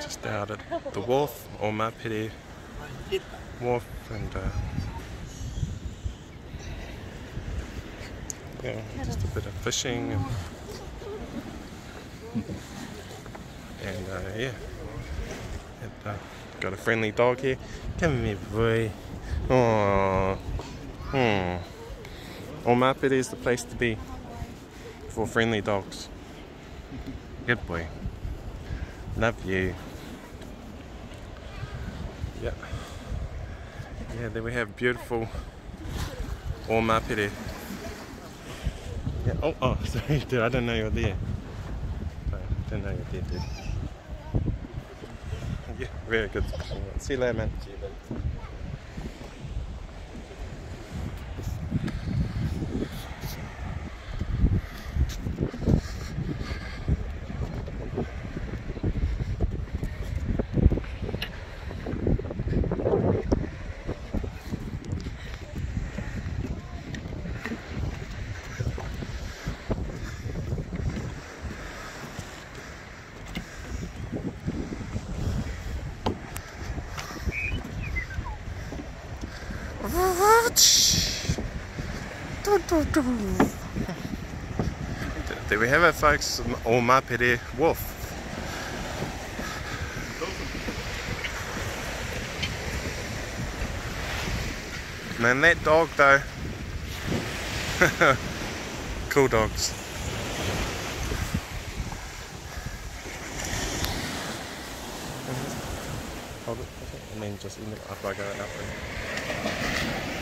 just out at the wharf, omapere wharf, and yeah, just a bit of fishing and yeah, and, got a friendly dog here. Come here, boy. Oh, omapere is the place to be for friendly dogs. Good boy. Love you. Yeah. Yeah, there we have beautiful omapere. Yeah. Oh, sorry, dude. I didn't know you were there. Sorry, I didn't know you were there, dude. Yeah, very good. See you later, man. See you later. There we have it, folks. Omapere wharf. Man, that dog though. Cool dogs. Hold it, and then just end it after I go out there.